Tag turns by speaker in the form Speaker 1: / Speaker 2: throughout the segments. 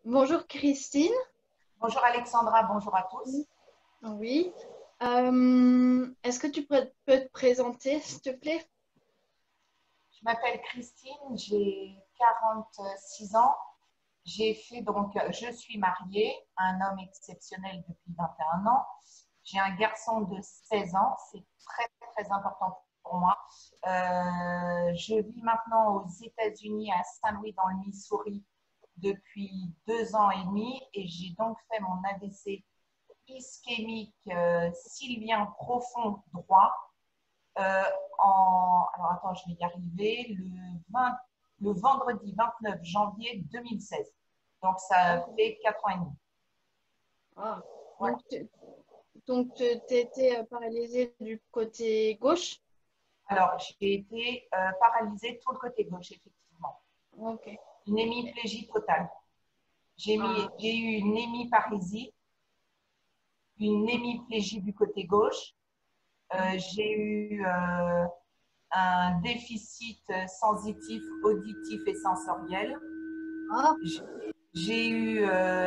Speaker 1: Bonjour Christine.
Speaker 2: Bonjour Alexandra, bonjour à tous.
Speaker 1: Oui. Est-ce que peux te présenter, s'il te plaît?
Speaker 2: Je m'appelle Christine, j'ai 46 ans. Je suis mariée à un homme exceptionnel depuis 21 ans. J'ai un garçon de 16 ans, c'est très très important pour moi. Je vis maintenant aux États-Unis à Saint-Louis dans le Missouri depuis 2 ans et demi et j'ai donc fait mon AVC ischémique sylvien profond droit. euh, alors attends, je vais y arriver, le vendredi 29 janvier 2016. Donc, ça fait 4 ans et demi.
Speaker 1: Ah.
Speaker 2: Ouais.
Speaker 1: Donc, tu étais paralysée du côté gauche?
Speaker 2: Alors, j'ai été paralysée tout le côté gauche, effectivement.
Speaker 1: Ok.
Speaker 2: Une hémiplégie totale.
Speaker 1: Ah.
Speaker 2: J'ai eu une hémiparésie, une hémiplégie du côté gauche. J'ai eu un déficit sensitif, auditif et sensoriel.
Speaker 1: Ah.
Speaker 2: J'ai eu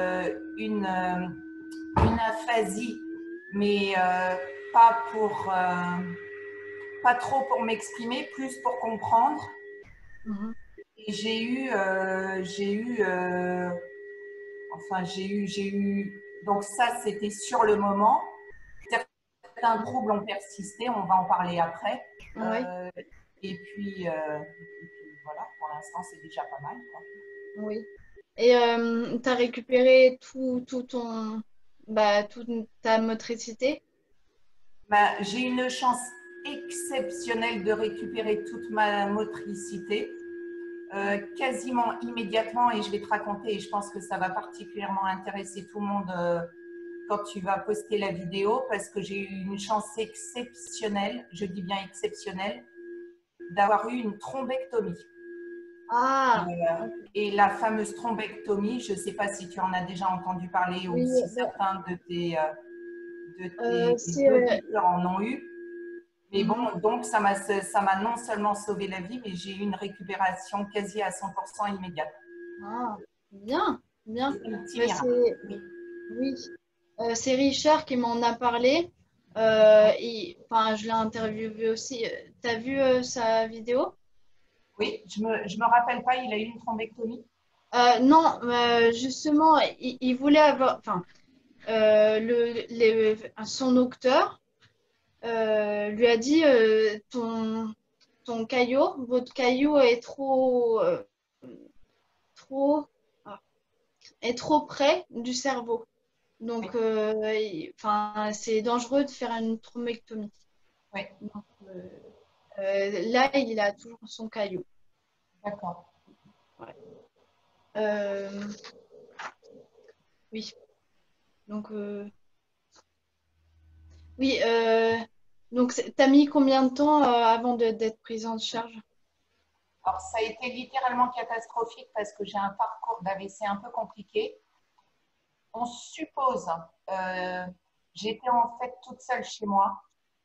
Speaker 2: une aphasie, mais pas trop pour m'exprimer, plus pour comprendre.
Speaker 1: Mhm.
Speaker 2: Et j'ai eu, donc ça c'était sur le moment. Certains troubles ont persisté, on va en parler après.
Speaker 1: Ouais.
Speaker 2: Euh, et puis voilà, pour l'instant c'est déjà pas mal, quoi.
Speaker 1: Oui. Et tu as récupéré toute ta motricité?
Speaker 2: Bah, j'ai une chance exceptionnelle de récupérer toute ma motricité quasiment immédiatement et je vais te raconter et je pense que ça va particulièrement intéresser tout le monde quand tu vas poster la vidéo parce que j'ai eu une chance exceptionnelle, je dis bien exceptionnelle, d'avoir eu une thrombectomie.
Speaker 1: Ah.
Speaker 2: Et la fameuse thrombectomie, je ne sais pas si tu en as déjà entendu parler ou
Speaker 1: Oui.
Speaker 2: si
Speaker 1: bah,
Speaker 2: certains de tes
Speaker 1: c'est
Speaker 2: auditeurs en ont eu. Mais bon,
Speaker 1: mhm.
Speaker 2: donc ça m'a non seulement sauvé la vie, mais j'ai eu une récupération quasi à 100% immédiate.
Speaker 1: Ah, bien, bien.
Speaker 2: C'est un petit
Speaker 1: Bah,
Speaker 2: miracle.
Speaker 1: c'est
Speaker 2: Oui.
Speaker 1: Oui, c'est Richard qui m'en a parlé. Enfin, je l'ai interviewé aussi. T'as vu sa vidéo?
Speaker 2: Oui, je me rappelle pas, il a eu une thrombectomie.
Speaker 1: Non, justement, il voulait avoir. Enfin, son docteur lui a dit ton caillot, votre caillot trop, ah, est trop près du cerveau.
Speaker 2: Oui,
Speaker 1: Donc, enfin, c'est dangereux de faire une thrombectomie.
Speaker 2: oui,
Speaker 1: Donc, là, il a toujours son caillou.
Speaker 2: d'accord.
Speaker 1: Ouais. Euh, oui. Donc, oui. Donc, t'as mis combien de temps avant d'être prise en charge?
Speaker 2: Alors, ça a été littéralement catastrophique parce que j'ai un parcours d'AVC un peu compliqué. On suppose, euh, j'étais en fait toute seule chez moi.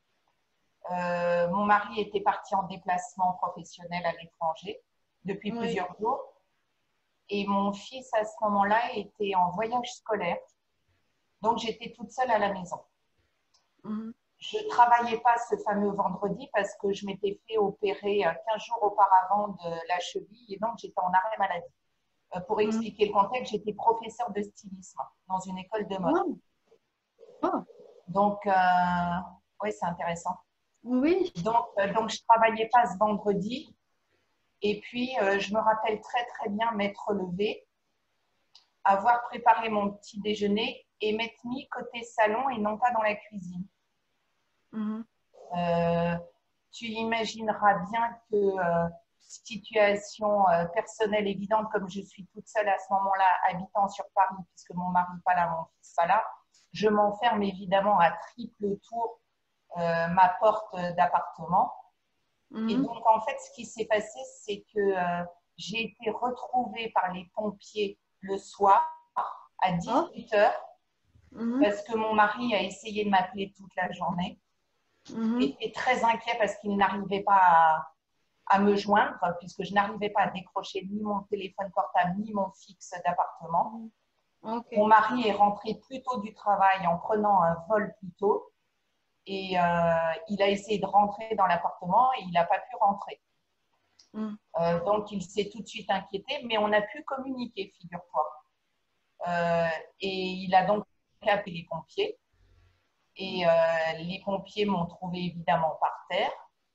Speaker 2: Mon mari était parti en déplacement professionnel à l'étranger depuis
Speaker 1: Oui.
Speaker 2: plusieurs jours. Et mon fils, à ce moment-là, était en voyage scolaire. Donc, j'étais toute seule à la maison.
Speaker 1: Mhm.
Speaker 2: Je ne travaillais pas ce fameux vendredi parce que je m'étais fait opérer 15 jours auparavant de la cheville et donc j'étais en arrêt maladie. Pour
Speaker 1: Mhm.
Speaker 2: expliquer le contexte, j'étais professeure de stylisme dans une école de mode.
Speaker 1: Oh, oh,
Speaker 2: Donc, oui, c'est intéressant.
Speaker 1: oui.
Speaker 2: Donc, je ne travaillais pas ce vendredi. Et puis, je me rappelle très, très bien m'être levée, avoir préparé mon petit déjeuner et m'être mis côté salon et non pas dans la cuisine.
Speaker 1: Mhm.
Speaker 2: Euh, Tu imagineras bien que situation personnelle évidente, comme je suis toute seule à ce moment-là, habitant sur Paris, puisque mon mari pas là, mon fils pas là, je m'enferme évidemment à triple tour ma porte d'appartement. Et
Speaker 1: Mhm.
Speaker 2: donc, en fait, ce qui s'est passé, c'est que j'ai été retrouvée par les pompiers le soir à
Speaker 1: Oh,
Speaker 2: 18 heures
Speaker 1: mhm.
Speaker 2: parce que mon mari a essayé de m'appeler toute la journée
Speaker 1: Mhm.
Speaker 2: était très inquiet parce qu'il n'arrivait pas à me joindre, puisque je n'arrivais pas à décrocher ni mon téléphone portable, ni mon fixe d'appartement.
Speaker 1: Ok.
Speaker 2: Mon mari est rentré plus tôt du travail en prenant un vol plus tôt et il a essayé de rentrer dans l'appartement et il n'a pas pu rentrer.
Speaker 1: Mm.
Speaker 2: Donc, il s'est tout de suite inquiété, mais on a pu communiquer, figure-toi. Et il a donc appelé les pompiers. Et les pompiers m'ont trouvé évidemment par terre.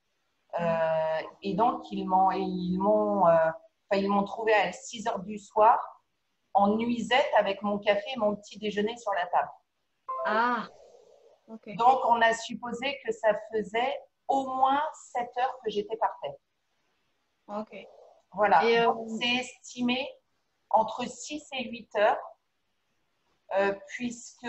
Speaker 2: Et donc, ils m'ont trouvé à 6 heures du soir en nuisette avec mon café et mon petit déjeuner sur la table.
Speaker 1: Ah, ok.
Speaker 2: Donc, on a supposé que ça faisait au moins 7 heures que j'étais par terre.
Speaker 1: Ok.
Speaker 2: Voilà.
Speaker 1: Et
Speaker 2: Donc, c'est estimé entre 6 et 8 heures, puisque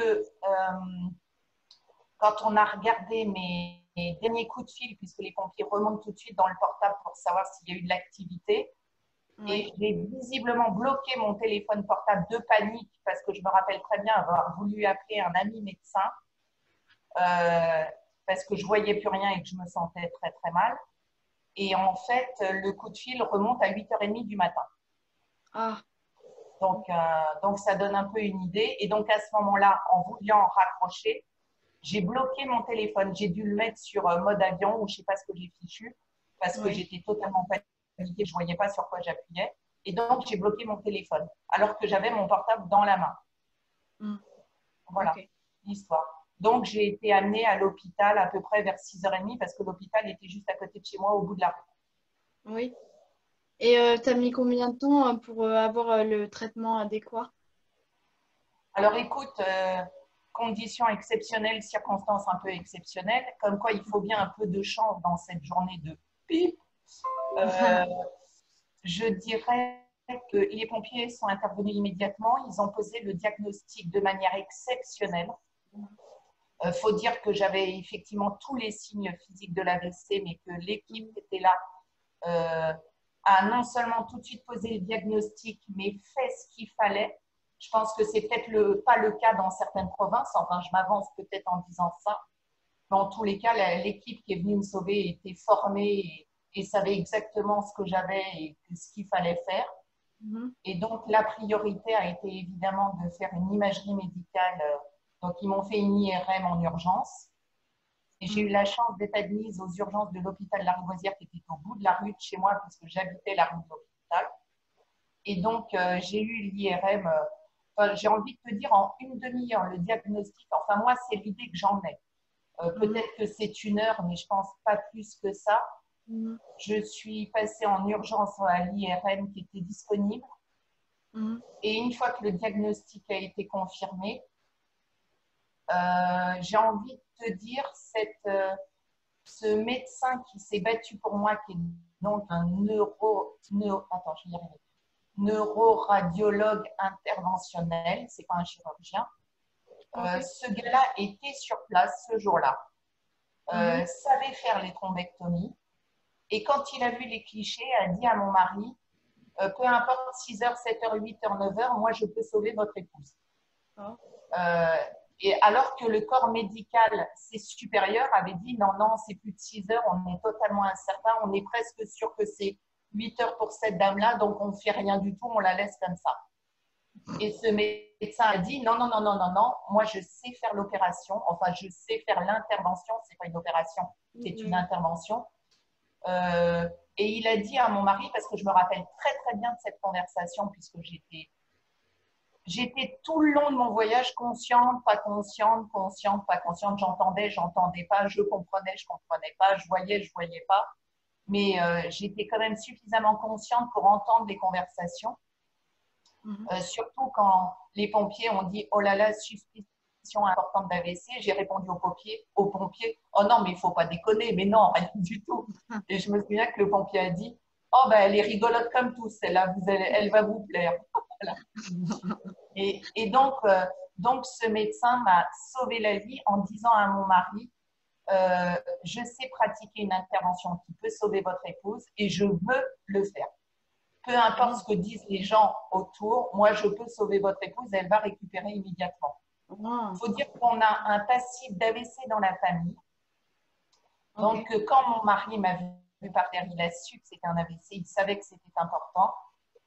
Speaker 2: quand on a regardé mes derniers coups de fil, puisque les pompiers remontent tout de suite dans le portable pour savoir s'il y a eu de l'activité,
Speaker 1: oui.
Speaker 2: et j'ai visiblement bloqué mon téléphone portable de panique parce que je me rappelle très bien avoir voulu appeler un ami médecin parce que je voyais plus rien et que je me sentais très très mal. Et en fait, le coup de fil remonte à 8h30 du matin.
Speaker 1: Ah,
Speaker 2: Donc, ça donne un peu une idée. Et donc, à ce moment-là, en voulant raccrocher, j'ai bloqué mon téléphone. J'ai dû le mettre sur mode avion ou je ne sais pas ce que j'ai fichu parce que
Speaker 1: oui.
Speaker 2: j'étais totalement paniquée. Je ne voyais pas sur quoi j'appuyais. Et donc, j'ai bloqué mon téléphone alors que j'avais mon portable dans la main.
Speaker 1: Mm.
Speaker 2: Voilà
Speaker 1: Ok.
Speaker 2: l'histoire. Donc, j'ai été amenée à l'hôpital à peu près vers 6h30 parce que l'hôpital était juste à côté de chez moi au bout de la rue.
Speaker 1: Oui. Et t'as mis combien de temps pour avoir le traitement adéquat?
Speaker 2: Alors, écoute, conditions exceptionnelles, circonstances un peu exceptionnelles, comme quoi il faut bien un peu de chance dans cette journée de pip. Euh, je dirais que les pompiers sont intervenus immédiatement. Ils ont posé le diagnostic de manière exceptionnelle. Faut dire que j'avais effectivement tous les signes physiques de l'AVC, mais que l'équipe qui était là a non seulement tout de suite posé le diagnostic, mais fait ce qu'il fallait. Je pense que c'est peut-être pas le cas dans certaines provinces. Enfin, je m'avance peut-être en disant ça. Mais en tous les cas, l'équipe qui est venue me sauver était formée et savait exactement ce que j'avais et ce qu'il fallait faire.
Speaker 1: Mhm.
Speaker 2: Et donc, la priorité a été évidemment de faire une imagerie médicale. Donc, ils m'ont fait une IRM en urgence. Et j'ai eu la chance d'être admise aux urgences de l'hôpital Lariboisière qui était au bout de la rue de chez moi puisque j'habitais la rue de l'hôpital. Et donc, j'ai eu l'IRM, j'ai envie de te dire en une demi-heure, le diagnostic. Enfin, moi, c'est l'idée que j'en ai.
Speaker 1: Mhm.
Speaker 2: Peut-être que c'est une heure, mais je pense pas plus que ça.
Speaker 1: Mhm.
Speaker 2: Je suis passée en urgence à l'IRM qui était disponible.
Speaker 1: Mhm.
Speaker 2: Et une fois que le diagnostic a été confirmé, j'ai envie de te dire, ce médecin qui s'est battu pour moi, qui est donc un attends, je vais y arriver, neuroradiologue interventionnel, c'est pas un chirurgien.
Speaker 1: Ok.
Speaker 2: Ce gars-là était sur place ce jour-là,
Speaker 1: Mhm.
Speaker 2: savait faire les thrombectomies. Et quand il a vu les clichés, a dit à mon mari, peu importe 6h, 7h, 8h, 9h, moi je peux sauver votre épouse.
Speaker 1: Ah.
Speaker 2: Euh, et alors que le corps médical, ses supérieurs, avait dit non, non, c'est plus de 6 heures, on est totalement incertain, on est presque sûr que c'est 8 heures pour cette dame-là, donc on ne fait rien du tout, on la laisse comme ça. Et ce médecin a dit non, non, non, non, non, non, moi je sais faire l'opération, enfin je sais faire l'intervention, c'est pas une opération, c'est une
Speaker 1: Oui.
Speaker 2: intervention. Et il a dit à mon mari, parce que je me rappelle très très bien de cette conversation, puisque j'étais tout le long de mon voyage consciente, pas consciente, consciente, pas consciente. J'entendais pas, je comprenais pas, je voyais pas. Mais j'étais quand même suffisamment consciente pour entendre les conversations.
Speaker 1: Mhm.
Speaker 2: Surtout quand les pompiers ont dit oh là là, suspicion importante d'AVC. J'ai répondu aux pompiers oh non, mais il faut pas déconner, mais non, rien du tout. Et je me souviens que le pompier a dit oh ben elle est rigolote comme tous, celle-là, elle va vous plaire. Voilà. Et donc, ce médecin m'a sauvé la vie en disant à mon mari, je sais pratiquer une intervention qui peut sauver votre épouse et je veux le faire. Peu importe ce que disent les gens autour, moi, je peux sauver votre épouse et elle va récupérer immédiatement. Il
Speaker 1: Ah.
Speaker 2: faut dire qu'on a un passif d'AVC dans la famille.
Speaker 1: Ok.
Speaker 2: Donc, quand mon mari m'a vu par terre, il a su que c'était un AVC, il savait que c'était important.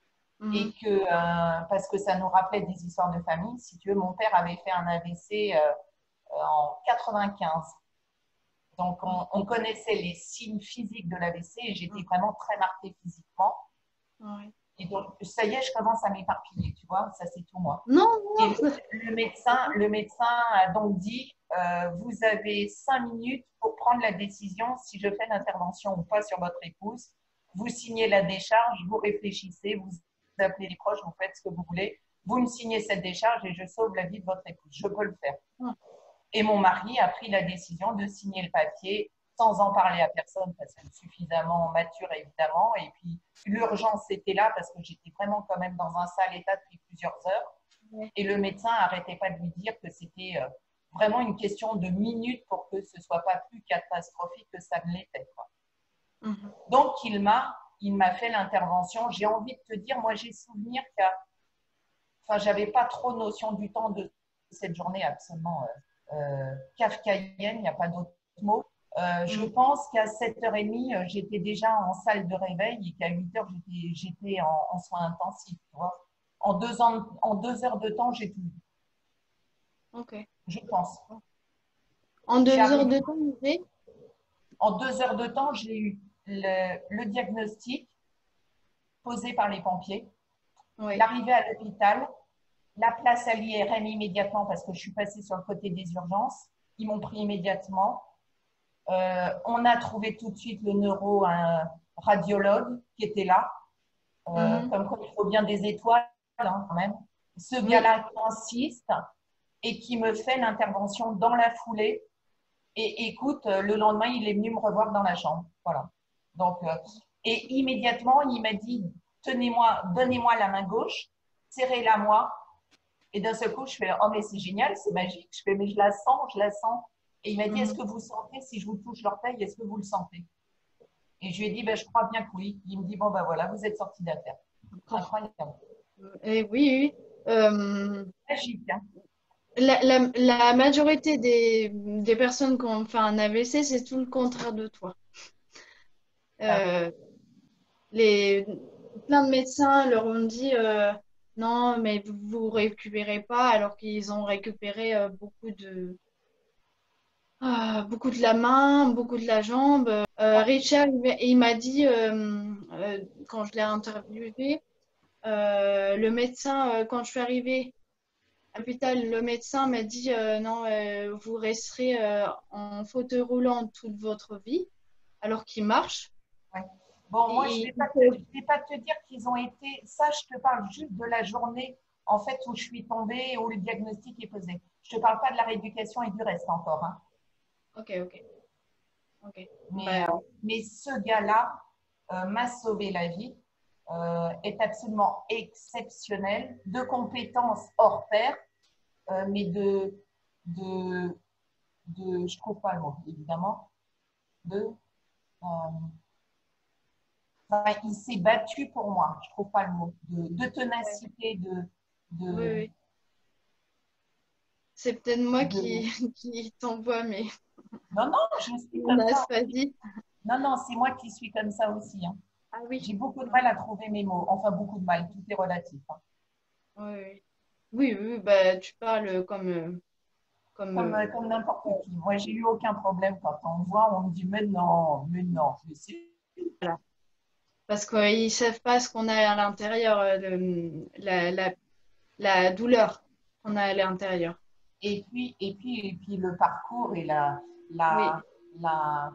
Speaker 2: et
Speaker 1: Mhm.
Speaker 2: que, parce que ça nous rappelait des histoires de famille. Si tu veux, mon père avait fait un AVC en 95. Donc, on connaissait les signes physiques de l'AVC et j'étais
Speaker 1: Mhm.
Speaker 2: vraiment très marquée physiquement.
Speaker 1: Ouais.
Speaker 2: Et donc, ça y est, je commence à m'éparpiller, tu vois, ça c'est tout moi.
Speaker 1: Non,
Speaker 2: Et
Speaker 1: non,
Speaker 2: le médecin a donc dit, vous avez 5 minutes pour prendre la décision si je fais l'intervention ou pas sur votre épouse. Vous signez la décharge, vous réfléchissez, vous appelez les proches, vous faites ce que vous voulez. Vous me signez cette décharge et je sauve la vie de votre épouse. Je peux le faire.
Speaker 1: non.
Speaker 2: Et mon mari a pris la décision de signer le papier sans en parler à personne parce que suffisamment mature évidemment. Et puis l'urgence était là parce que j'étais vraiment quand même dans un sale état depuis plusieurs heures.
Speaker 1: Ouais.
Speaker 2: Et le médecin n'arrêtait pas de lui dire que c'était vraiment une question de minutes pour que ce ne soit pas plus catastrophique que ça ne l'était.
Speaker 1: Mhm.
Speaker 2: Donc il m'a fait l'intervention. J'ai envie de te dire, moi j'ai souvenir enfin, j'avais pas trop notion du temps de cette journée absolument kafkaïenne, il n'y a pas d'autre mot. Je
Speaker 1: Mhm.
Speaker 2: pense qu'à 7h30, j'étais déjà en salle de réveil et qu'à 8h, j'étais en soins intensifs. Tu vois. En 2 heures de temps, j'ai tout vu,
Speaker 1: Ok.
Speaker 2: je pense.
Speaker 1: En
Speaker 2: J'ai
Speaker 1: 2 heures
Speaker 2: arrivé,
Speaker 1: de temps, vous avez?
Speaker 2: en 2 heures de temps, j'ai eu le diagnostic posé par les pompiers,
Speaker 1: Oui.
Speaker 2: l'arrivée à l'hôpital, la place à l'IRM immédiatement parce que je suis passée sur le côté des urgences. Ils m'ont pris immédiatement. On a trouvé tout de suite le neuro, un radiologue qui était là.
Speaker 1: Mhm.
Speaker 2: Comme quoi, il faut bien des étoiles hein, quand même. Ce
Speaker 1: Oui.
Speaker 2: gars-là qui insiste et qui me fait l'intervention dans la foulée. Et écoute, le lendemain, il est venu me revoir dans la chambre. Voilà. Donc, et immédiatement, il m'a dit, tenez-moi, donnez-moi la main gauche, serrez-la moi. Et d'un seul coup, je fais, oh, mais c'est génial, c'est magique. Je fais, mais je la sens, je la sens. Et il m'a dit, est-ce
Speaker 1: Mhm.
Speaker 2: que vous sentez, si je vous touche l'orteil, est-ce que vous le sentez? Et je lui ai dit, ben, je crois bien que oui. Il me dit, bon, ben voilà, vous êtes sorti d'affaire.
Speaker 1: Oh.
Speaker 2: Incroyable.
Speaker 1: Oui, oui.
Speaker 2: Magique, hein?
Speaker 1: La majorité des personnes qui ont fait un AVC, c'est tout le contraire de toi.
Speaker 2: Ah,
Speaker 1: Euh, les, plein de médecins leur ont dit non, mais vous récupérez pas, alors qu'ils ont récupéré beaucoup de la main, beaucoup de la jambe. Richard, il m'a dit, quand je l'ai interviewé, le médecin, quand je suis arrivée à l'hôpital, le médecin m'a dit non, vous resterez en fauteuil roulant toute votre vie, alors qu'il marche.
Speaker 2: ouais. Bon, moi, je ne
Speaker 1: Et,
Speaker 2: vais pas je vais pas te dire qu'ils ont été. Ça, je te parle juste de la journée en fait où je suis tombée, où le diagnostic est posé. Je ne te parle pas de la rééducation et du reste encore. Hein.
Speaker 1: ok, ok, ok.
Speaker 2: Mais,
Speaker 1: Bah,
Speaker 2: mais ce gars-là m'a sauvé la vie, est absolument exceptionnel, de compétences hors pair, mais de, je trouve pas le mot, évidemment, de, euh, enfin, il s'est battu pour moi, je trouve pas le mot, de
Speaker 1: ouais.
Speaker 2: ténacité,
Speaker 1: Oui,
Speaker 2: de,
Speaker 1: oui. C'est peut-être moi
Speaker 2: de,
Speaker 1: qui t'envoie
Speaker 2: non, non, je suis
Speaker 1: mon
Speaker 2: comme ça.
Speaker 1: asphasie.
Speaker 2: Non, non, c'est moi qui suis comme ça aussi. Hein.
Speaker 1: Ah oui.
Speaker 2: J'ai beaucoup de mal à trouver mes mots, enfin beaucoup de mal, tout est relatif. Hein.
Speaker 1: Oui, oui. Oui, oui, bah, tu parles comme
Speaker 2: Comme n'importe qui. Moi, j'ai eu aucun problème quand on me voit, on me dit mais non, mais c'est.
Speaker 1: voilà. Parce qu'ils ne savent pas ce qu'on a à l'intérieur, la douleur qu'on a à l'intérieur.
Speaker 2: Et puis le parcours et
Speaker 1: Oui,
Speaker 2: la, la,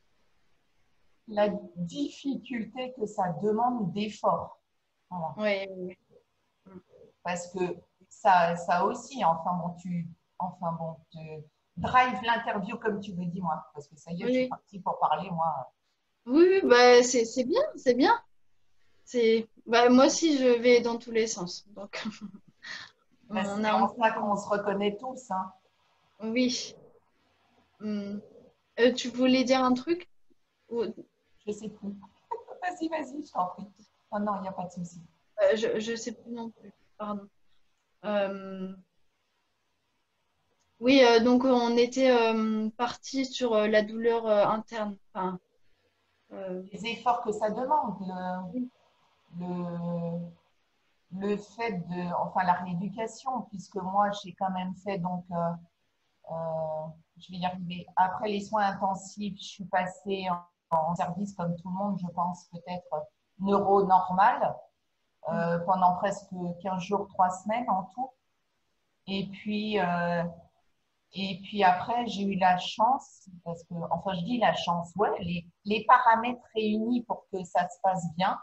Speaker 2: la difficulté que ça demande d'effort. Voilà.
Speaker 1: oui, oui.
Speaker 2: Parce que ça aussi, enfin bon, drive l'interview comme tu veux, dis-moi. Parce que ça y est,
Speaker 1: Oui,
Speaker 2: je suis
Speaker 1: oui.
Speaker 2: partie pour parler, moi.
Speaker 1: Oui, oui, bah, c'est bien, c'est bien. Bah, moi aussi, je vais dans tous les sens. Donc,
Speaker 2: Ben,
Speaker 1: on
Speaker 2: c'est
Speaker 1: a un
Speaker 2: en
Speaker 1: point
Speaker 2: ça qu'on
Speaker 1: commun.
Speaker 2: se reconnaît tous. Hein.
Speaker 1: Oui. Hmm. Tu voulais dire un truc?
Speaker 2: Je sais plus. Vas-y, je t'en prie. Oh non, il n'y a pas de souci.
Speaker 1: Je sais plus non plus. Pardon. Euh, oui, donc on était parti sur la douleur interne. Enfin, euh,
Speaker 2: Les efforts que ça demande,
Speaker 1: oui,
Speaker 2: le, le fait de, enfin la rééducation, puisque moi j'ai quand même fait donc, je vais y arriver. Après les soins intensifs, je suis passée en service comme tout le monde, je pense peut-être neuronormal, pendant presque 15 jours, 3 semaines en tout. Et puis, euh, et puis après, j'ai eu la chance, parce que, enfin je dis la chance, ouais, les paramètres réunis pour que ça se passe bien.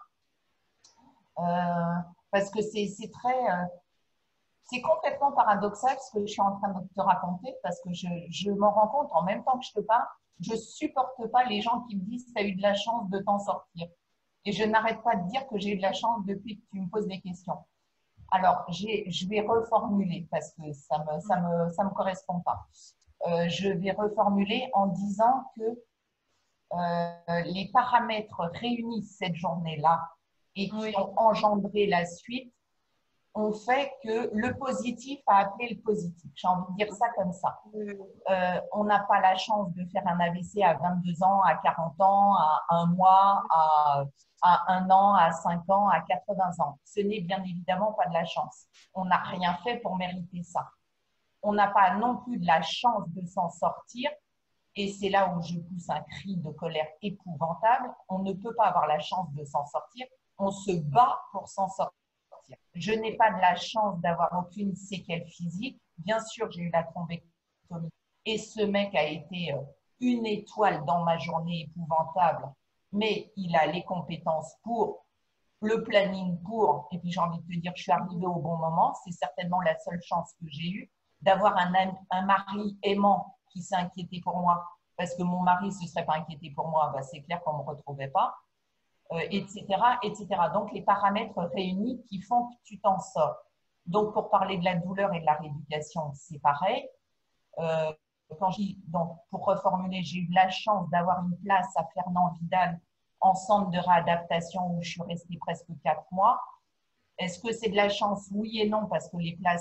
Speaker 2: Parce que c'est complètement paradoxal ce que je suis en train de te raconter, parce que je m'en rends compte en même temps que je te parle, je supporte pas les gens qui me disent tu as eu de la chance de t'en sortir. Et je n'arrête pas de dire que j'ai eu de la chance depuis que tu me poses des questions. Alors, je vais reformuler parce que ça me correspond pas. Je vais reformuler en disant que les paramètres réunis cette journée-là et qui
Speaker 1: Oui,
Speaker 2: ont engendré la suite ont fait que le positif a appelé le positif. J'ai envie de dire ça comme ça.
Speaker 1: oui,
Speaker 2: On n'a pas la chance de faire un AVC à 22 ans, à 40 ans, à un mois, à 1 an, à 5 ans, à 80 ans. Ce n'est bien évidemment pas de la chance. On n'a rien fait pour mériter ça. On n'a pas non plus de la chance de s'en sortir. Et c'est là où je pousse un cri de colère épouvantable. On ne peut pas avoir la chance de s'en sortir. On se bat pour s'en sortir. Je n'ai pas de la chance d'avoir aucune séquelle physique. Bien sûr, j'ai eu la thrombectomie. Et ce mec a été une étoile dans ma journée épouvantable. Mais il a les compétences pour, le planning pour. Et puis j'ai envie de te dire, je suis arrivée au bon moment. C'est certainement la seule chance que j'ai eue d'avoir un mari aimant qui s'est inquiété pour moi. Parce que mon mari ne se serait pas inquiété pour moi, bah, c'est clair qu'on ne me retrouvait pas. Etc., etc. Donc, les paramètres réunis qui font que tu t'en sors. Donc, pour parler de la douleur et de la rééducation, c'est pareil. Euh, donc, pour reformuler, j'ai eu de la chance d'avoir une place à Fernand Vidal en centre de réadaptation où je suis restée presque 4 mois. Est-ce que c'est de la chance? Oui et non, parce que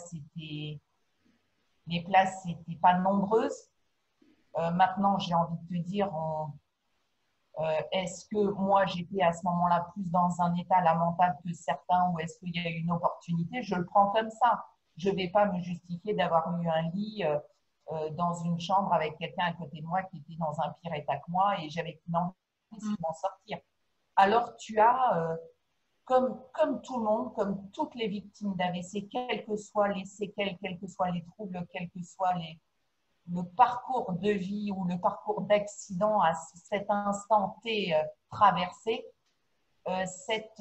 Speaker 2: les places n'étaient pas nombreuses. Maintenant, j'ai envie de te dire, est-ce que moi, j'étais à ce moment-là plus dans un état lamentable que certains ou est-ce qu'il y a eu une opportunité? Je le prends comme ça. Je ne vais pas me justifier d'avoir eu un lit dans une chambre avec quelqu'un à côté de moi qui était dans un pire état que moi et j'avais qu'une envie, c'est de m'en sortir. Alors, tu as, comme tout le monde, comme toutes les victimes d'AVC, quels que soient les séquelles, quels que soient les troubles, quels que soient le parcours de vie ou le parcours d'accident à cet instant T traversé, cette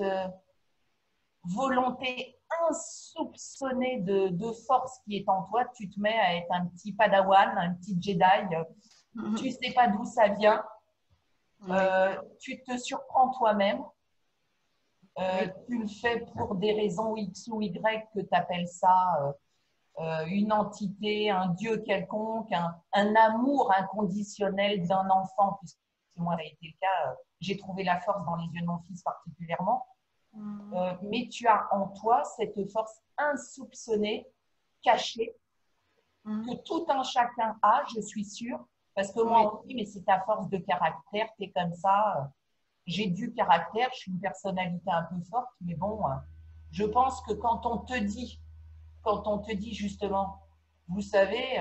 Speaker 2: volonté insoupçonnée de force qui est en toi, tu te mets à être un petit padawan, un petit Jedi, tu ne sais pas d'où ça vient,
Speaker 1: oui,
Speaker 2: tu te surprends toi-même,
Speaker 1: oui,
Speaker 2: tu le fais pour des raisons X ou Y que tu appelles ça une entité, un Dieu quelconque, un amour inconditionnel d'un enfant, puisque moi, ça a été le cas, j'ai trouvé la force dans les yeux de mon fils particulièrement. Mais tu as en toi cette force insoupçonnée, cachée, que tout un chacun a, je suis sûre, parce que moi,
Speaker 1: oui,
Speaker 2: on me dit, mais c'est ta force de caractère, tu es comme ça. J'ai du caractère, je suis une personnalité un peu forte, mais bon, je pense que quand on te dit justement, vous savez,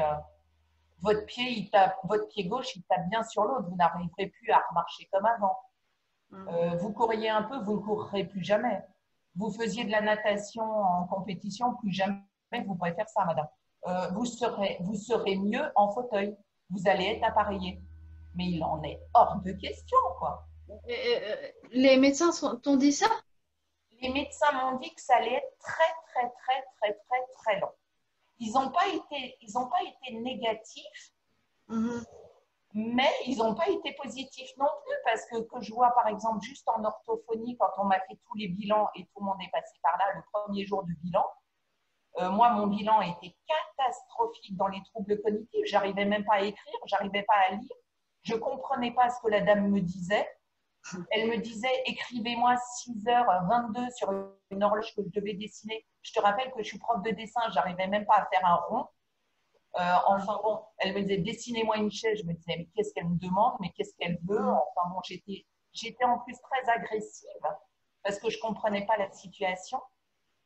Speaker 2: votre pied gauche, il tape bien sur l'autre, vous n'arriverez plus à remarcher comme avant. Vous courriez un peu, vous ne courrez plus jamais. Vous faisiez de la natation en compétition, plus jamais vous pourrez faire ça, madame. Vous serez mieux en fauteuil. Vous allez être appareillé. Mais il en est hors de question, quoi.
Speaker 1: les médecins t'ont dit ça?
Speaker 2: Les médecins m'ont dit que ça allait être très, très, très, très, très, très long. Ils ont pas été négatifs,
Speaker 1: Mhm.
Speaker 2: mais ils n'ont pas été positifs non plus parce que je vois par exemple juste en orthophonie quand on m'a fait tous les bilans et tout le monde est passé par là le premier jour du bilan. Moi, mon bilan était catastrophique dans les troubles cognitifs. J'arrivais même pas à écrire, j'arrivais pas à lire. Je comprenais pas ce que la dame me disait. Elle me disait écrivez-moi 6h22 sur une horloge que je devais dessiner. Je te rappelle que je suis prof de dessin, j'arrivais même pas à faire un rond. Enfin bon, elle me disait dessinez-moi une chaise. Je me disais mais qu'est-ce qu'elle me demande, mais qu'est-ce qu'elle veut. Enfin bon, j'étais en plus très agressive parce que je comprenais pas la situation.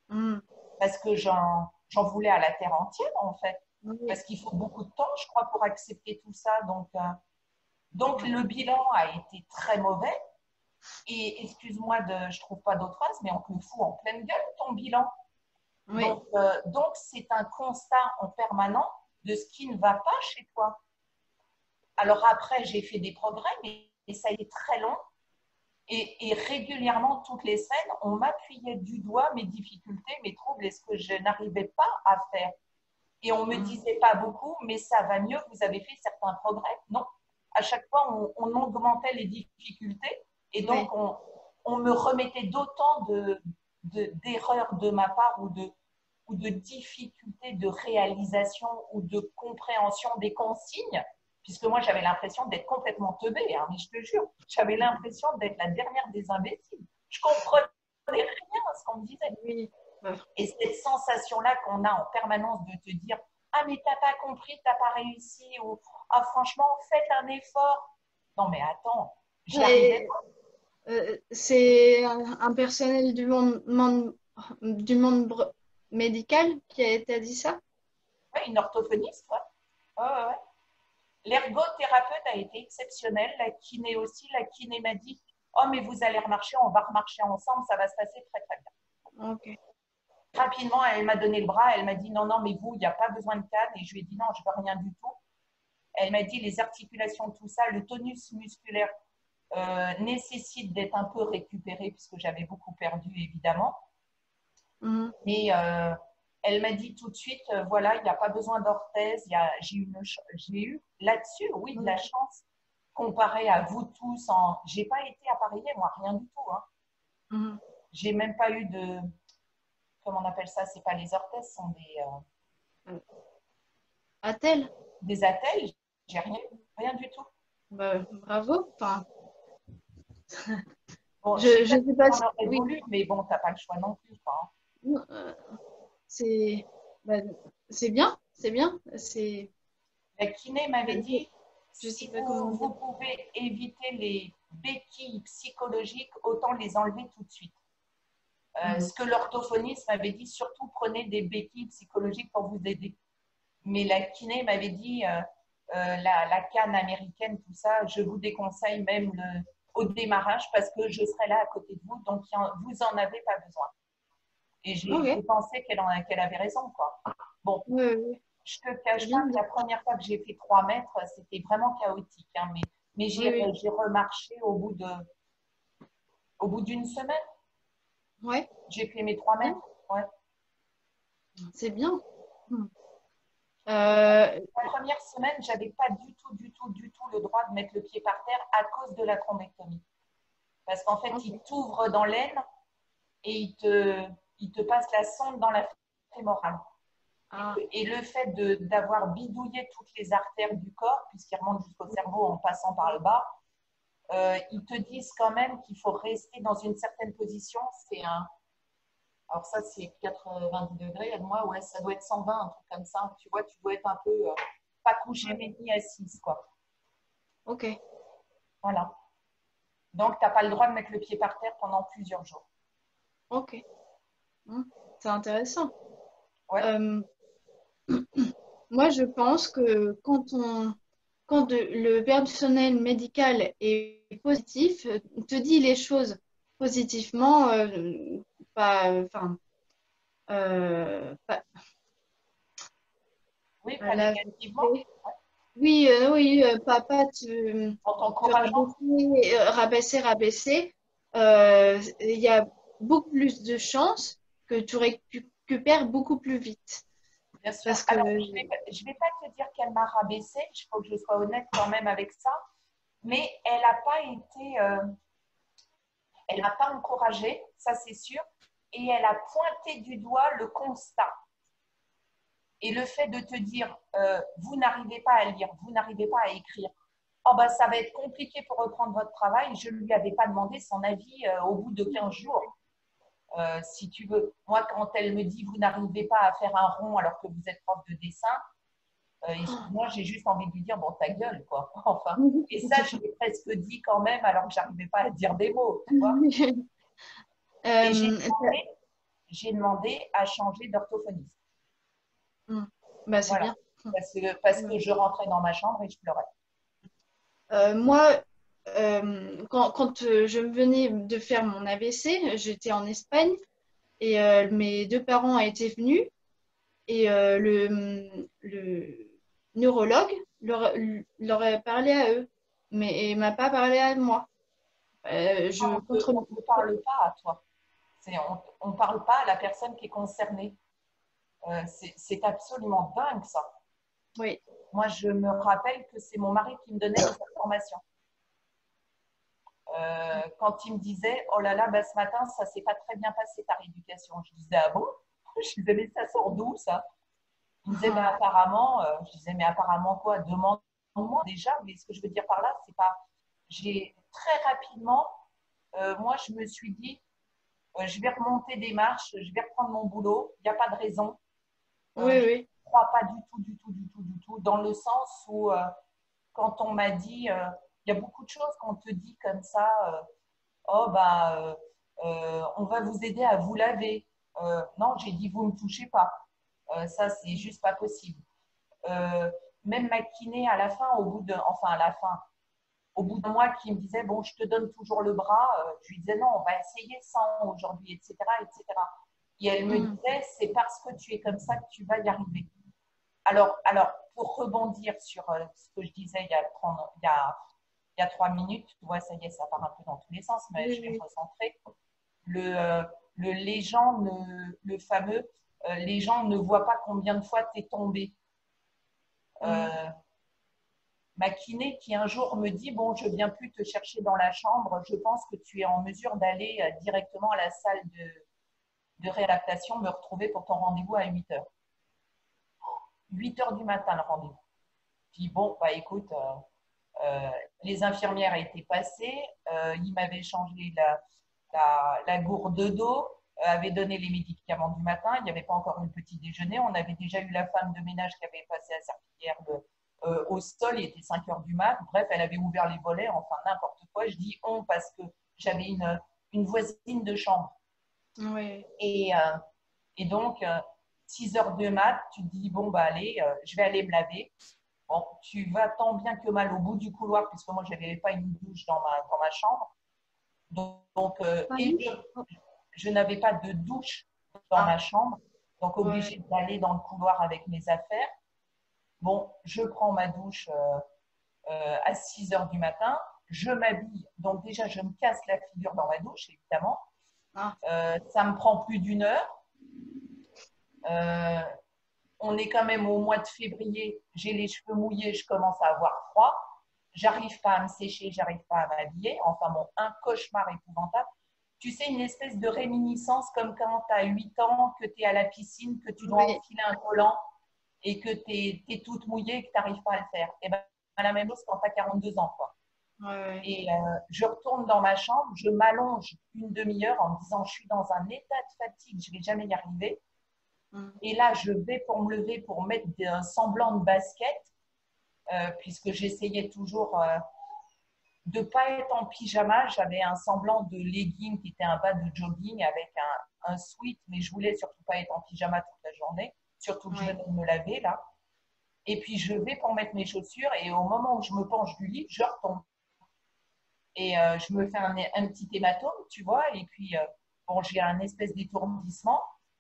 Speaker 1: Mm.
Speaker 2: parce que j'en voulais à la terre entière, en fait.
Speaker 1: Oui.
Speaker 2: Parce qu'il faut beaucoup de temps, je crois, pour accepter tout ça. Donc
Speaker 1: Ouais.
Speaker 2: le bilan a été très mauvais. Et excuse-moi, je trouve pas d'autre phrase, mais on te le fout en pleine gueule, ton bilan.
Speaker 1: Oui.
Speaker 2: Donc c'est un constat en permanent de ce qui ne va pas chez toi. Alors après, j'ai fait des progrès, mais ça a été très long. Et régulièrement, toutes les semaines, on m'appuyait du doigt mes difficultés, mes troubles et ce que je n'arrivais pas à faire. Et on me
Speaker 1: Mm.
Speaker 2: disait pas beaucoup, mais ça va mieux, vous avez fait certains progrès. Non, à chaque fois, on augmentait les difficultés et donc
Speaker 1: Ouais.
Speaker 2: on me remettait d'autant d'erreurs de ma part ou de difficultés de réalisation ou de compréhension des consignes, puisque moi j'avais l'impression d'être complètement teubée, hein, mais je te jure, j'avais l'impression d'être la dernière des imbéciles. Je comprenais rien à ce qu'on me disait.
Speaker 1: Oui. Ouais.
Speaker 2: Et cette sensation-là qu'on a en permanence de te dire ah, mais t'as pas compris, t'as pas réussi, ou ah, franchement, faites un effort. Non, mais attends, j'y arrivais
Speaker 1: Et,
Speaker 2: pas.
Speaker 1: c'est un personnel du monde médical qui t'a dit ça?
Speaker 2: Ouais, une orthophoniste, ouais. Ouais, ouais, ouais. L'ergothérapeute a été exceptionnelle, la kiné aussi. La kiné m'a dit oh, mais vous allez remarcher, on va remarcher ensemble, ça va se passer très, très bien.
Speaker 1: Ok.
Speaker 2: Rapidement, elle m'a donné le bras, elle m'a dit non, non, mais vous, il n'y a pas besoin de canne. Et je lui ai dit non, je ne veux rien du tout. Elle m'a dit les articulations, tout ça, le tonus musculaire nécessite d'être un peu récupéré puisque j'avais beaucoup perdu évidemment.
Speaker 1: Mm.
Speaker 2: Mais elle m'a dit tout de suite, voilà, il n'y a pas besoin d'orthèse. J'ai eu là-dessus, oui, de la
Speaker 1: Ok.
Speaker 2: chance comparé à vous tous. J'ai pas été appareillée, moi, rien du tout. Hein.
Speaker 1: Mm.
Speaker 2: J'ai même pas eu de, comment on appelle ça, c'est pas les orthèses, ce sont
Speaker 1: Euh, A-t-elle?
Speaker 2: des attelles. J'ai rien, rien du tout.
Speaker 1: Bah, bravo. Enfin,
Speaker 2: Bon, je sais
Speaker 1: je
Speaker 2: pas
Speaker 1: sais
Speaker 2: si
Speaker 1: pas
Speaker 2: on
Speaker 1: si,
Speaker 2: aurait
Speaker 1: oui,
Speaker 2: voulu, mais bon, t'as pas le choix non plus, quoi. Hein.
Speaker 1: euh, c'est, bah, c'est bien, c'est bien. C'est,
Speaker 2: La kiné m'avait dit,
Speaker 1: je sais
Speaker 2: si
Speaker 1: pas comment dire.
Speaker 2: vous pouvez éviter les béquilles psychologiques, autant les enlever tout de suite.
Speaker 1: Mm.
Speaker 2: Ce que l'orthophoniste m'avait dit, surtout prenez des béquilles psychologiques pour vous aider. Mais la kiné m'avait dit, la canne américaine, tout ça, je vous déconseille même au démarrage parce que je serai là à côté de vous, donc vous n'en avez pas besoin. Et j'ai
Speaker 1: Ok.
Speaker 2: pensé qu'elle avait raison, quoi. Bon,
Speaker 1: Oui,
Speaker 2: je te
Speaker 1: c'est
Speaker 2: cache pas
Speaker 1: bien
Speaker 2: que
Speaker 1: dit.
Speaker 2: la première fois que j'ai fait 3 mètres, c'était vraiment chaotique. Hein, mais
Speaker 1: Oui, oui.
Speaker 2: j'ai remarché au bout d'une semaine.
Speaker 1: Ouais,
Speaker 2: J'ai fait mes 3
Speaker 1: bien.
Speaker 2: mètres. Ouais.
Speaker 1: C'est bien. Mm. Euh,
Speaker 2: La première semaine, j'avais pas du tout le droit de mettre le pied par terre à cause de la thrombectomie. Parce qu'en fait, il
Speaker 1: ok.
Speaker 2: t'ouvre dans l'aine et il te passe la sonde dans la fémorale.
Speaker 1: Ah,
Speaker 2: Et le fait d'avoir bidouillé toutes les artères du corps, puisqu'il remonte jusqu'au cerveau en passant par le bas, ils te disent quand même qu'il faut rester dans une certaine position. Alors ça, c'est 90 degrés. Et moi, ouais, ça doit être 120, un truc comme ça. Tu vois, tu dois être un peu pas couché,
Speaker 1: ouais.
Speaker 2: mais ni assise, quoi.
Speaker 1: Ok.
Speaker 2: Voilà. Donc, tu n'as pas le droit de mettre le pied par terre pendant plusieurs jours.
Speaker 1: Ok. Mm. C'est intéressant.
Speaker 2: Ouais.
Speaker 1: Euh, Moi, je pense que le personnel médical est positif, te dit les choses positivement, enfin, pas,
Speaker 2: Oui, pas
Speaker 1: là,
Speaker 2: négativement.
Speaker 1: oui, oui, pas
Speaker 2: En
Speaker 1: te
Speaker 2: t'encourageant.
Speaker 1: rabaisser, rabaisser. Il y a beaucoup plus de chances que tu récupères beaucoup plus vite.
Speaker 2: Bien sûr.
Speaker 1: Parce que,
Speaker 2: Alors, je vais pas te dire qu'elle m'a rabaissée. Il faut que je sois honnête quand même avec ça. Mais elle n'a pas été, elle m'a pas encouragée, ça c'est sûr. Et elle a pointé du doigt le constat. Et le fait de te dire, vous n'arrivez pas à lire, vous n'arrivez pas à écrire, oh ben, ça va être compliqué pour reprendre votre travail. Je ne lui avais pas demandé son avis au bout de 15 jours, si tu veux. Moi, quand elle me dit, vous n'arrivez pas à faire un rond alors que vous êtes prof de dessin, moi, j'ai juste envie de lui dire, bon, ta gueule, quoi. Enfin, et ça, je l'ai presque dit quand même alors que j'arrivais pas à dire des mots, tu vois. Et j'ai
Speaker 1: Euh,
Speaker 2: demandé, j'ai demandé à changer d'orthophoniste.
Speaker 1: Bah, c'est
Speaker 2: Voilà.
Speaker 1: bien.
Speaker 2: Parce que je rentrais dans ma chambre et je pleurais.
Speaker 1: Moi, quand je venais de faire mon AVC, j'étais en Espagne et mes deux parents étaient venus et le neurologue leur a parlé à eux, mais il m'a pas parlé à moi. Je contre.
Speaker 2: On ne parle pas à toi. On ne parle pas à la personne qui est concernée. C'est absolument dingue ça.
Speaker 1: Oui,
Speaker 2: Moi, je me rappelle que c'est mon mari qui me donnait les informations. Quand il me disait, oh là là, bah, ce matin, ça ne s'est pas très bien passé ta rééducation. Je disais, ah bon? Je disais, mais ça sort d'où ça? Il me disait, bah, apparemment, je disais, mais apparemment quoi? Demande-moi déjà, mais ce que je veux dire par là, c'est pas. J'ai très rapidement, moi, je me suis dit, je vais remonter des marches, je vais reprendre mon boulot, il n'y a pas de raison.
Speaker 1: oui,
Speaker 2: Je ne
Speaker 1: oui.
Speaker 2: crois pas du tout, dans le sens où quand on m'a dit, il y a beaucoup de choses qu'on te dit comme ça, oh bah, on va vous aider à vous laver. Non, j'ai dit, vous ne me touchez pas. Ça, c'est juste pas possible. Euh, Même ma kiné à la fin, enfin à la fin, au bout d'un mois, qui me disait, bon, je te donne toujours le bras, je lui disais, non, on va essayer sans aujourd'hui, etc., etc. Et elle me disait, c'est parce que tu es comme ça que tu vas y arriver. Alors pour rebondir sur ce que je disais il y a 3 minutes, tu vois, ça y est, ça part un peu dans tous les sens, mais
Speaker 1: Oui,
Speaker 2: je vais me
Speaker 1: oui.
Speaker 2: recentrer. Les gens, le fameux, les gens ne voient pas combien de fois tu es tombé. Euh, Ma kiné qui un jour me dit, bon, je ne viens plus te chercher dans la chambre, je pense que tu es en mesure d'aller directement à la salle de réadaptation, me retrouver pour ton rendez-vous à 8 heures. 8 heures du matin, le rendez-vous. Puis bon, bah écoute, les infirmières étaient passées, ils m'avaient changé la gourde d'eau, avaient donné les médicaments du matin, il n'y avait pas encore eu le petit déjeuner, on avait déjà eu la femme de ménage qui avait passé la serpillière au sol, il était 5 heures du mat, bref, elle avait ouvert les volets, enfin n'importe quoi, je dis on parce que j'avais une voisine de chambre.
Speaker 1: Oui.
Speaker 2: Et, euh, et donc, 6 heures de mat, tu te dis, bon, bah allez, je vais aller me laver. Bon, tu vas tant bien que mal au bout du couloir, puisque moi, je n'avais pas une douche dans ma chambre. Donc et je n'avais pas de douche dans
Speaker 1: Ah,
Speaker 2: ma chambre, donc
Speaker 1: ouais.
Speaker 2: obligée d'aller dans le couloir avec mes affaires. Bon, je prends ma douche à 6 heures du matin, je m'habille, donc déjà, je me casse la figure dans ma douche, évidemment.
Speaker 1: Ah,
Speaker 2: Ça me prend plus d'une heure. Euh, on est quand même au mois de février, j'ai les cheveux mouillés, je commence à avoir froid, j'arrive pas à me sécher, j'arrive pas à m'habiller, enfin bon, un cauchemar épouvantable. Tu sais, une espèce de réminiscence comme quand tu as 8 ans, que tu es à la piscine, que tu dois
Speaker 1: oui.
Speaker 2: enfiler un collant et que tu es toute mouillée et que tu n'arrives pas à le faire. Et bien, la même chose quand tu as 42 ans. Quoi.
Speaker 1: Ouais, ouais.
Speaker 2: Et je retourne dans ma chambre, je m'allonge une demi-heure en me disant, je suis dans un état de fatigue, je ne vais jamais y arriver. Et là, je vais pour me lever, pour mettre un semblant de basket, puisque j'essayais toujours de ne pas être en pyjama. J'avais un semblant de legging qui était un bas de jogging avec un sweat, mais je voulais surtout pas être en pyjama toute la journée, surtout que je
Speaker 1: Ouais.
Speaker 2: venais de me laver là. Et puis je vais pour mettre mes chaussures et au moment où je me penche du lit, je retombe. Et je me fais un petit hématome, tu vois, et puis bon, j'ai un espèce d'étourdissement.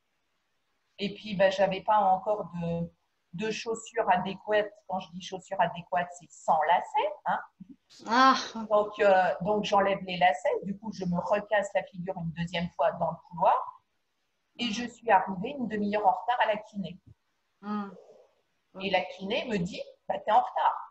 Speaker 2: Et puis, ben, je n'avais pas encore de chaussures adéquates. Quand je dis chaussures adéquates, c'est sans lacets. Hein.
Speaker 1: Ah,
Speaker 2: Donc, j'enlève les lacets. Du coup, je me recasse la figure une deuxième fois dans le couloir. Et je suis arrivée une demi-heure en retard à la kiné. Et la
Speaker 1: ok.
Speaker 2: kiné me dit, bah, tu es en retard.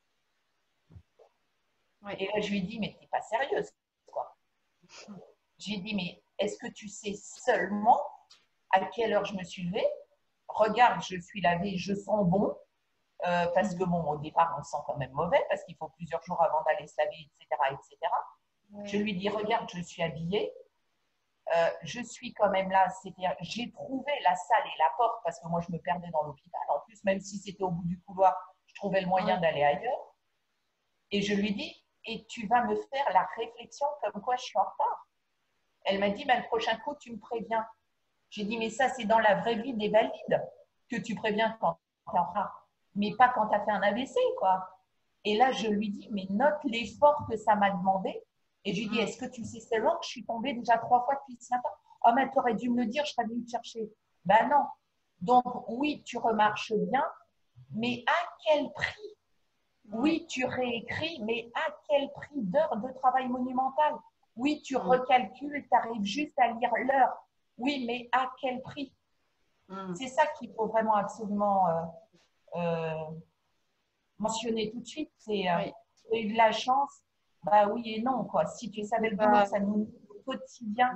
Speaker 1: Ouais.
Speaker 2: Et là, je lui dis, mais tu n'es pas sérieuse, quoi. J'ai dit, mais est-ce que tu sais seulement à quelle heure je me suis levée? Regarde, je suis lavée, je sens bon. Parce que bon, au départ, on sent quand même mauvais, parce qu'il faut plusieurs jours avant d'aller se laver, etc., etc. Je
Speaker 1: Ouais.
Speaker 2: lui dis, regarde, je suis habillée, je suis quand même là, c'est-à-dire, j'ai trouvé la salle et la porte, parce que moi, je me perdais dans l'hôpital. En plus, même si c'était au bout du couloir, je trouvais le moyen
Speaker 1: Ouais.
Speaker 2: d'aller ailleurs. Et je lui dis, et tu vas me faire la réflexion comme quoi je suis en retard. Elle m'a dit, bah, le prochain coup, tu me préviens. J'ai dit, mais ça, c'est dans la vraie vie des valides que tu préviens quand tu es en retard, mais pas quand tu as fait un AVC, quoi. Et là, je lui dis, mais note l'effort que ça m'a demandé. Et je lui dis, est-ce que tu sais seulement que je suis tombée déjà 3 fois depuis ce matin? Oh, mais tu aurais dû me le dire, je serais venue te chercher. Ben non. Donc, oui, tu remarches bien, mais à quel prix? Oui, tu réécris, mais à quel prix d'heures de travail monumental? Oui, tu recalcules, tu arrives juste à lire l'heure. Oui, mais à quel prix? C'est ça qu'il faut vraiment absolument euh, mentionner tout de suite. C'est tu as eu de la chance, bah oui et non, quoi. Si tu savais le boulot que ça nous dit au quotidien,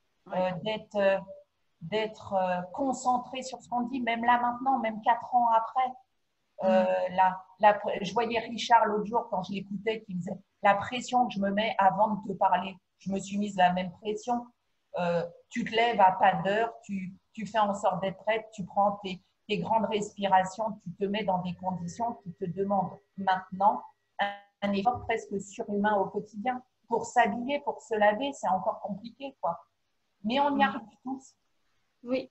Speaker 2: d'être concentré sur ce qu'on dit, même là maintenant, même 4 ans après. Je voyais Richard l'autre jour quand je l'écoutais qui me disait la pression que je me mets avant de te parler. Je me suis mise la même pression. Tu te lèves à pas d'heure, tu fais en sorte d'être prête, tu prends tes grandes respirations, tu te mets dans des conditions qui te demandent maintenant un effort presque surhumain au quotidien. Pour s'habiller, pour se laver, c'est encore compliqué, quoi. Mais on y arrive tous.
Speaker 1: Oui.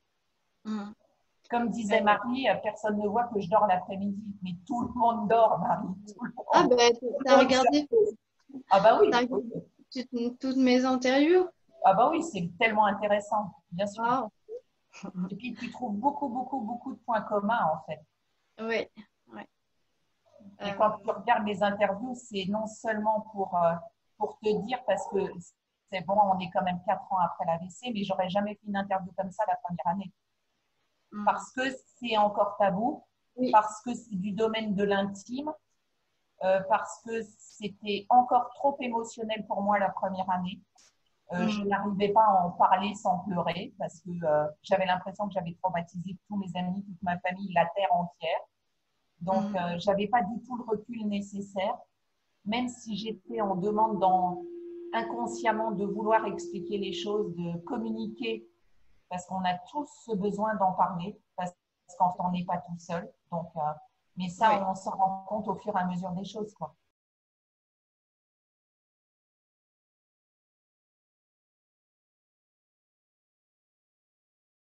Speaker 2: Comme disait Marie, personne ne voit que je dors l'après-midi. Mais tout le monde dort, Marie. Tout le monde.
Speaker 1: Ah, ben, t'as regardé,
Speaker 2: Ah bah oui.
Speaker 1: toutes mes interviews?
Speaker 2: Ah bah oui, c'est tellement intéressant, bien sûr.
Speaker 1: Wow.
Speaker 2: Et puis, tu trouves beaucoup, beaucoup, beaucoup de points communs, en fait.
Speaker 1: Oui.
Speaker 2: Et quand tu regardes les interviews, c'est non seulement pour te dire, parce que c'est bon, on est quand même 4 ans après l'AVC, mais j'aurais jamais fait une interview comme ça la première année. Parce que c'est encore tabou, parce que c'est du domaine de l'intime, parce que c'était encore trop émotionnel pour moi la première année. Je n'arrivais pas à en parler sans pleurer parce que j'avais l'impression que j'avais traumatisé tous mes amis, toute ma famille, la terre entière. Donc, je n'avais pas du tout le recul nécessaire, même si j'étais en demande inconsciemment de vouloir expliquer les choses, de communiquer, parce qu'on a tous ce besoin d'en parler, parce qu'on n'est pas tout seul. Donc, mais ça, on s'en rend compte au fur et à mesure des choses, quoi.